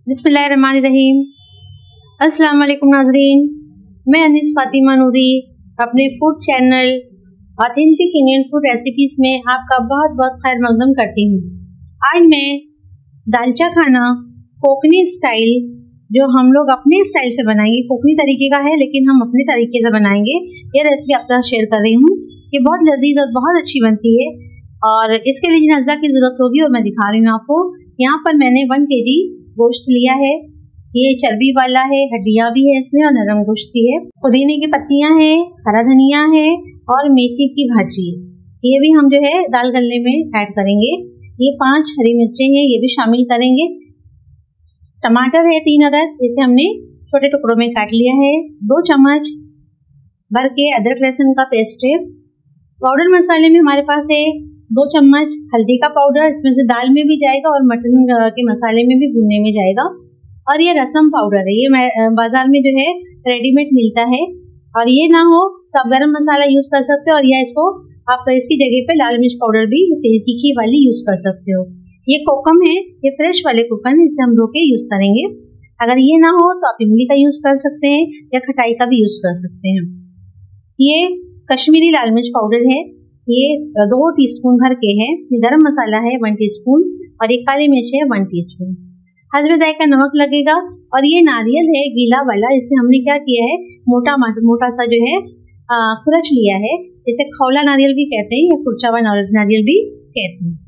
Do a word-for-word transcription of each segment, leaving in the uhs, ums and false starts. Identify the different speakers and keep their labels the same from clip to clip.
Speaker 1: बिस्मिल्लाहिर्रहमानिर्रहीम। अस्सलाम वालेकुम नाज़रीन, मैं अनीस फातिमा नूरी अपने food channel authentic Indian food recipes में आपका बहुत बहुत खैर मकदम करती हूँ। आज मैं दालचा खाना कोकनी स्टाइल, जो हम लोग अपने स्टाइल से बनाएंगे, कोकनी तरीके का है लेकिन हम अपने तरीके से बनाएंगे, ये रेसिपी आपके साथ शेयर कर रही हूँ। ये बहुत लजीज और बहुत अच्छी बनती है और इसके लिए जिन अज़्ज़ा की ज़रूरत होगी और मैं दिखा रही हूँ आपको। यहाँ पर मैंने वन के जी गोश्त लिया है। ये चर्बी वाला है, हड्डियाँ भी है इसमें और नरम गोश्त भी है। पुदीने की पत्तियाँ हैं, हरा धनिया है और मेथी की भाजी है। ये भी हम जो है दाल गलने में ऐड करेंगे। ये पांच हरी मिर्चें हैं, ये भी शामिल करेंगे। टमाटर है तीन अदद, इसे हमने छोटे टुकड़ों में काट लिया है। दो चम्मच भर के अदरक लहसुन का पेस्ट है। पाउडर मसाले में हमारे पास है दो चम्मच हल्दी का पाउडर, इसमें से दाल में भी जाएगा और मटन के मसाले में भी भुनने में जाएगा। और ये रसम पाउडर है, ये बाजार में जो है रेडीमेड मिलता है। और ये ना हो तो आप गरम मसाला यूज कर सकते हो, और या इसको आप इसकी जगह पे लाल मिर्च पाउडर भी तीखी वाली यूज कर सकते हो। ये कोकम है, ये फ्रेश वाले कोकम, इसे हम धो के यूज करेंगे। अगर ये ना हो तो आप इमली का यूज कर सकते हैं या खटाई का भी यूज कर सकते हैं। ये कश्मीरी लाल मिर्च पाउडर है, ये दो टीस्पून भर के है। ये गरम मसाला है वन टीस्पून और ये काली मिर्च है वन टीस्पून। हस्बे जायका नमक लगेगा। और ये नारियल है गीला वाला, इसे हमने क्या किया है, मोटा मोटा सा जो है खुरच लिया है। इसे खौला नारियल भी कहते हैं या कुरचा हुआ नारियल भी कहते हैं।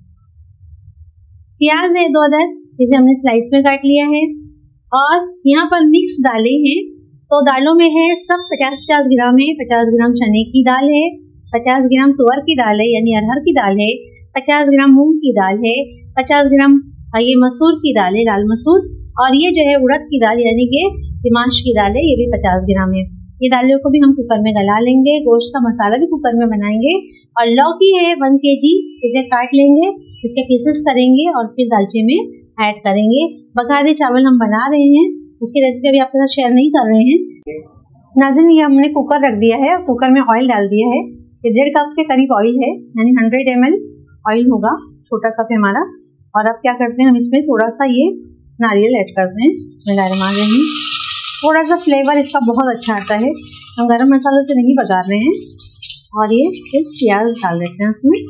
Speaker 1: प्याज है दो अदद, इसे हमने स्लाइस में काट लिया है। और यहाँ पर मिक्स दालें हैं, तो दालों में है सब पचास पचास ग्राम है। पचास ग्राम चने की दाल है, पचास ग्राम तुअर की दाल है यानी अरहर की दाल है, पचास ग्राम मूंग की दाल है, पचास ग्राम ये मसूर की दाल है, लाल मसूर। और ये जो है उड़द की दाल यानी कि दिमाश की दाल है, ये भी पचास ग्राम है। ये दालों को भी हम कुकर में गला लेंगे। गोश्त का मसाला भी कुकर में बनाएंगे। और लौकी है वन के जी, इसे काट लेंगे, इसके पीसेस करेंगे और फिर दालचे में ऐड करेंगे। बघारे चावल हम बना रहे हैं, उसकी रेसिपी अभी आपके साथ शेयर नहीं कर रहे हैं। नाज़रीन, ये हमने कुकर रख दिया है, कुकर में ऑयल डाल दिया है। ये डेढ़ कप के करीब ऑयल है, यानी हंड्रेड एम एल ऑयल होगा, छोटा कप है हमारा। और अब क्या करते हैं, हम इसमें थोड़ा सा ये नारियल ऐड करते हैं। इसमें डायरेक्ट मार रहे हैं, थोड़ा सा फ्लेवर इसका बहुत अच्छा आता है। हम गरम मसालों से नहीं बघार रहे हैं। और ये फिर प्याज डाल देते हैं इसमें।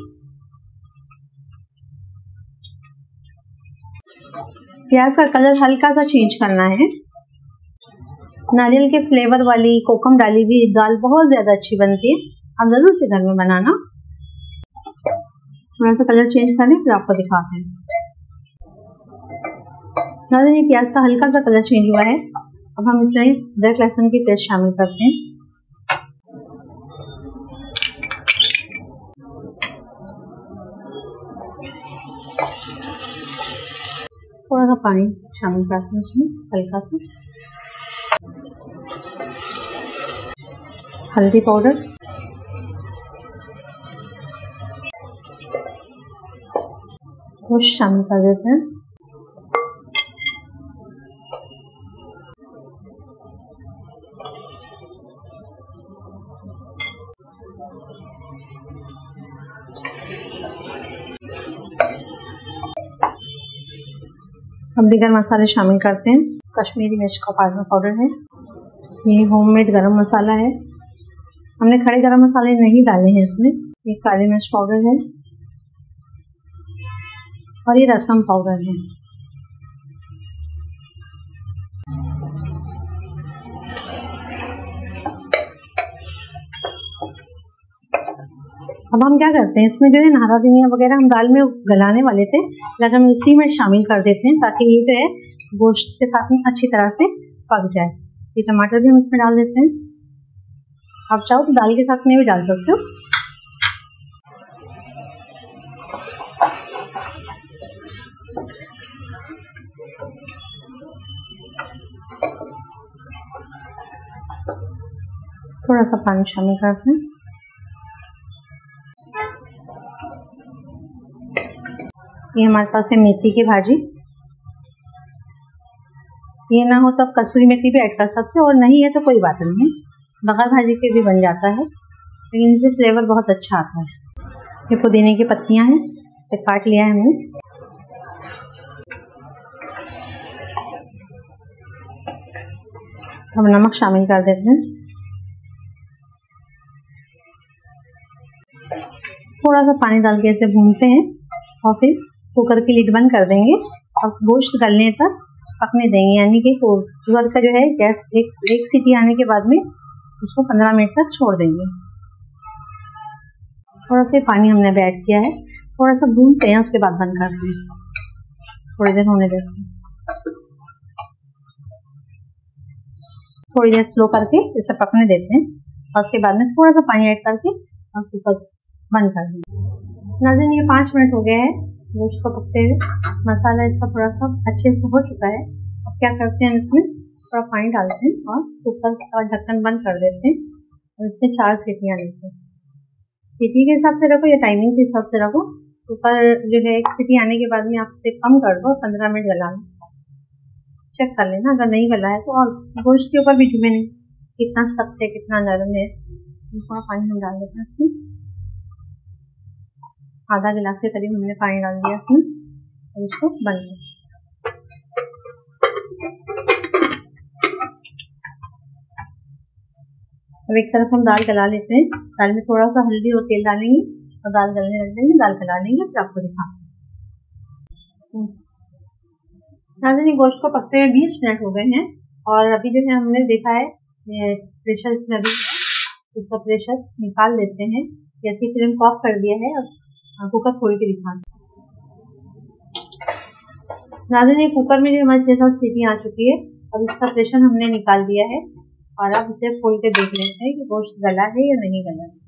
Speaker 1: प्याज का कलर हल्का सा चेंज करना है। नारियल के फ्लेवर वाली कोकम डाली हुई दाल बहुत ज्यादा अच्छी बनती है, आप जरूर से घर में बनाना। थोड़ा सा कलर चेंज करें फिर आपको दिखाते हैं। नाज़रीन, प्याज का हल्का सा कलर चेंज हुआ है। अब हम इसमें अदरक लहसुन की पेस्ट शामिल करते हैं। थोड़ा सा पानी शामिल करते हैं इसमें, हल्का सा हल्दी पाउडर, गोश्त शामिल कर देते हैं। अब दीगर मसाले शामिल करते हैं। कश्मीरी मिर्च का पाउडर है, ये होममेड गरम मसाला है, हमने खड़े गरम मसाले नहीं डाले हैं इसमें। ये काली मिर्च पाउडर है और ये रसम पाउडर है। अब हम क्या करते हैं, इसमें जो है हरा धनिया वगैरह हम दाल में गलाने वाले थे, लेकिन हम इसी में शामिल कर देते हैं ताकि ये जो है गोश्त के साथ में अच्छी तरह से पक जाए। ये टमाटर भी हम इसमें डाल देते हैं, आप चाहो तो दाल के साथ में भी डाल सकते हो। थोड़ा सा पानी शामिल करते हैं। ये हमारे पास है मेथी की भाजी, ये ना हो तो आप कसूरी मेथी भी ऐड कर सकते हो, और नहीं है तो कोई बात नहीं है, बगैर भाजी के भी बन जाता है, लेकिन इनसे फ्लेवर बहुत अच्छा आता है। ये पुदीने की पत्तियां हैं, इसे काट लिया है हमने। हम नमक शामिल कर देते हैं। थोड़ा सा पानी डाल के इसे भूनते हैं और फिर कुकर की लिड बंद कर देंगे और गोश्त गलने तक पकने देंगे। यानी कि कुकर का जो है गैस एक एक सीटी आने के बाद में उसको पंद्रह मिनट तक छोड़ देंगे। थोड़ा सा पानी हमने ऐड किया है, थोड़ा सा भूनते हैं, उसके बाद बंद करते हैं। थोड़ी देर होने देते हैं, थोड़ी देर स्लो करके इसे पकने देते हैं और उसके बाद में थोड़ा सा पानी ऐड करके और कुकर बंद कर देंगे। नाज़रीन, ये पाँच मिनट हो गए हैं गोश्त को पकते हुए। मसाला इसका थोड़ा सा अच्छे से हो चुका है। अब क्या करते हैं, इसमें थोड़ा पानी डालते हैं और कुकर का ढक्कन बंद कर देते हैं और इसमें चार सीटियाँ लेते हैं। सीटी के हिसाब से रखो या टाइमिंग के हिसाब से रखो। कुकर जो है एक सीटी आने के बाद में आप इसे कम कर दो, पंद्रह मिनट गला लो। चेक कर लेना, अगर नहीं गला है तो। और गोश्त के ऊपर भी डिपेंड कितना सख्त है कितना नरम है। थोड़ा पानी हम डाल देते हैं इसमें, आधा गिलास के करीब हमने पानी डाल दिया इसमें और इसको बंद कर। अब एक तरफ हम दाल गला लेते हैं। दाल में थोड़ा सा हल्दी और तेल डालेंगे और दाल गलने रख देंगे। दाल गला लेंगे फिर आपको दिखाते हैं। नाज़रीन, गोश्त को पकते हुए बीस मिनट हो गए हैं और अभी जो है हमने देखा है प्रेशर इसमें अभी है, इसका प्रेशर निकाल लेते हैं। जैसे फ्लेम को ऑफ कर दिया है और कुकर खोल के दिखा। नाज़रीन, कुकर में जो हमारी छह सात सीटी आ चुकी है। अब इसका प्रेशर हमने निकाल दिया है और अब इसे खोल के देख लेते हैं कि गोश्त गला है या नहीं गला है।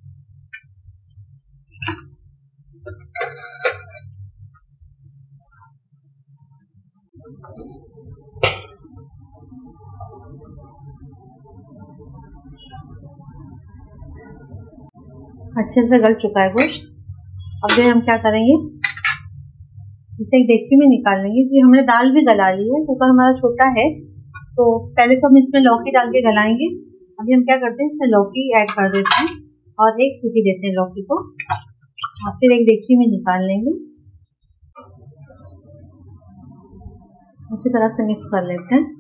Speaker 1: अच्छे से गल चुका है गोश्त। अब जो हम क्या करेंगे, इसे एक डेगची में निकाल लेंगे क्योंकि हमने दाल भी गला ली है। कुकर हमारा छोटा है तो पहले तो हम इसमें लौकी डाल के गलाएंगे। अभी हम क्या करते हैं, इसमें लौकी ऐड कर देते हैं और एक सीटी देते हैं लौकी को और फिर एक डेगची में निकाल लेंगे। अच्छी तरह से मिक्स कर लेते हैं।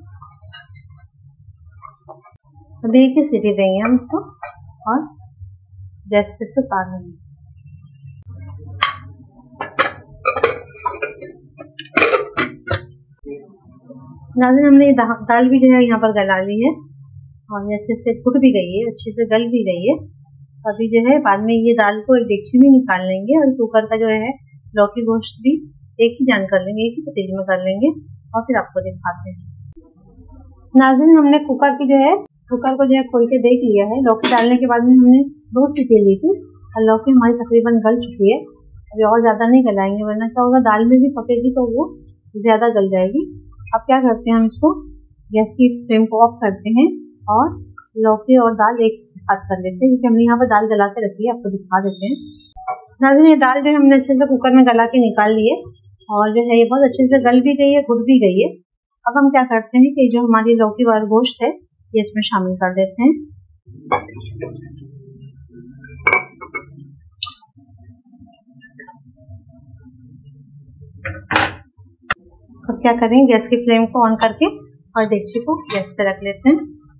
Speaker 1: अभी एक ही सीटी देंगे हम इसको और गैस पे से उतार लेंगे। नाज़रीन, हमने ये दाल भी जो है यहाँ पर गला ली है और अच्छे से फुट भी गई है, अच्छे से गल भी गई है। अभी जो है बाद में ये दाल को एक डेगची में निकाल लेंगे और कुकर का जो है लौकी गोश्त भी एक ही जान कर लेंगे, एक ही पतीले में कर लेंगे और फिर आपको दिखाते हैं। नाज़रीन, हमने कुकर की जो है कुकर को जो है खोल के देख लिया है। लौकी डालने के बाद में हमने दो सीटी ली थी और लौकी हमारी तकरीबन गल चुकी है। अभी और ज्यादा नहीं गलाएंगे वरना क्या होगा, दाल में भी पकेगी तो वो ज्यादा गल जाएगी। अब क्या करते हैं, हम इसको गैस की फ्लेम को ऑफ करते हैं और लौकी और दाल एक साथ कर लेते हैं क्योंकि हमने यहाँ पर दाल गला के रखी है। आपको दिखा देते हैं। नाज़रीन, ये दाल जो है हमने अच्छे से कुकर में गला के निकाल ली है और जो है ये बहुत अच्छे से गल भी गई है, घुट भी गई है। अब हम क्या करते हैं कि जो हमारी लौकी वाला गोश्त है ये इसमें शामिल कर देते हैं। अब क्या करें, गैस की फ्लेम को ऑन करके और डेगची को गैस पे रख लेते हैं।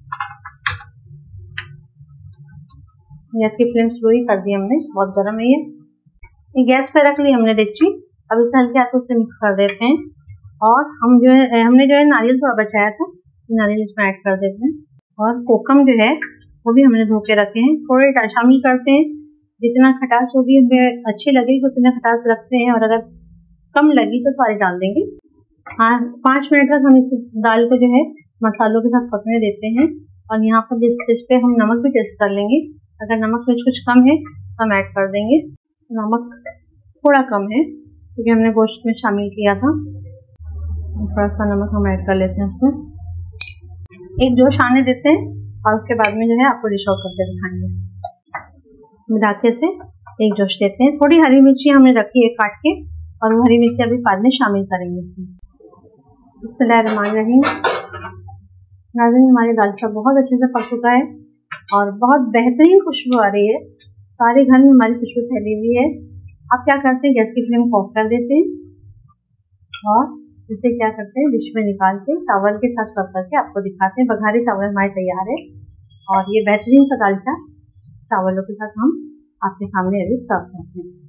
Speaker 1: गैस की फ्लेम स्लो ही कर दी हमने, बहुत गर्म है ये। ये गैस पे रख ली हमने डेगची। अब इसे हल्के हाथों से मिक्स कर देते हैं और हम जो है हमने जो है नारियल थोड़ा बचाया था, नारियल इसमें ऐड कर देते हैं और कोकम जो है वो भी हमने धो के रखे हैं, थोड़े शामिल करते हैं। जितना खटास होगी हमें अच्छी लगेगी उतना खटास रखते हैं और अगर कम लगी तो सारी डाल देंगे। हाँ, पाँच मिनट तक हम इस दाल को जो है मसालों के साथ पकने देते हैं और यहाँ पर जिस स्टेज पे हम नमक भी टेस्ट कर लेंगे। अगर नमक में कुछ कम है तो हम ऐड कर देंगे। नमक थोड़ा कम है क्योंकि हमने गोश्त में शामिल किया था। थोड़ा सा नमक हम ऐड कर लेते हैं उसमें। एक जोश आने देते हैं और उसके बाद में जो है आपको डिश आउट करके दिखाएंगे। मिलाके से एक जोश देते हैं। थोड़ी हरी मिर्ची हमने रखी है काट के और वो हरी मिर्ची अभी बाद में शामिल करेंगे इसमें। बिस्मिल्लाहिर्रहमानिर्रहीम। नाज़रीन, हमारी दाल चावल बहुत अच्छे से पक चुका है और बहुत बेहतरीन खुशबू आ रही है। सारे घर में हमारी खुशबू फैली हुई है। अब क्या करते हैं, गैस की फ्लेम को ऑफ कर देते हैं और इसे क्या करते हैं, डिश में निकाल के चावल के साथ सर्व करके आपको दिखाते हैं। बघारे चावल हमारे तैयार है और ये बेहतरीन सा दालचा चावलों के साथ हम आपके सामने अभी सर्व करते हैं।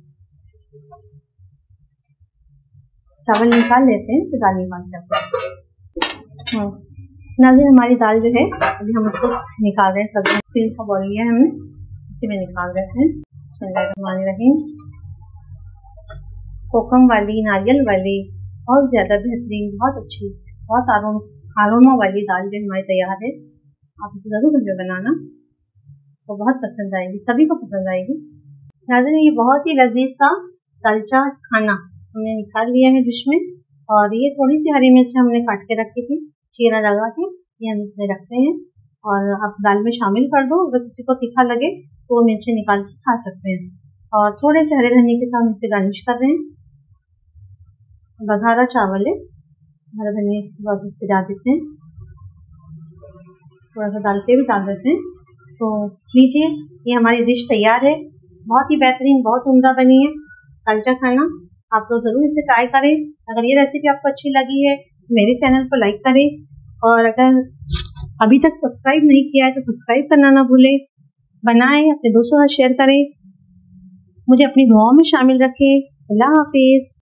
Speaker 1: चावल निकाल लेते हैं, फिर दाल निकाल करते हैं। नाज़रीन, हमारी दाल जो है अभी हम उसको निकाल रहे हैं। सब्जी स्टील का बॉल लिया है हमने, उसी में निकाल रहे हैं। बिस्मिल्लाहिर्रहमानिर्रहीम। कोकम वाली, नारियल वाली, बहुत ज़्यादा बेहतरीन, बहुत अच्छी, बहुत आरोमा वाली दाल जो हमारी तैयार है। आप इसे ज़रूर घर में बनाना, तो बहुत पसंद आएगी, सभी को पसंद आएगी। नाज़रीन, ये बहुत ही लजीज सा दालचा खाना हमने निकाल लिया है डिश में। और ये थोड़ी सी हरी मिर्च हमने काट के रखी थी, चीरा लगा के, ये हम इसमें रखते हैं और आप दाल में शामिल कर दो। अगर किसी को तीखा लगे तो वो मिर्ची निकाल के खा सकते हैं। और थोड़े से हरे धनिया के साथ इसे गार्निश कर रहे हैं। बघारा चावल है, हरा धनिया के बाद इससे डाल देते हैं, थोड़ा सा डाल के भी डाल देते हैं। तो लीजिए, ये हमारी डिश तैयार है। बहुत ही बेहतरीन, बहुत उम्दा बनी है दालचा खाना। आप लोग ज़रूर इसे ट्राई करें। अगर ये रेसिपी आपको अच्छी लगी है तो मेरे चैनल को लाइक करें, और अगर अभी तक सब्सक्राइब नहीं किया है तो सब्सक्राइब करना ना भूलें। बनाएं, अपने दोस्तों के साथ शेयर करें, मुझे अपनी दुआओं में शामिल रखें। अल्लाह हाफिज़।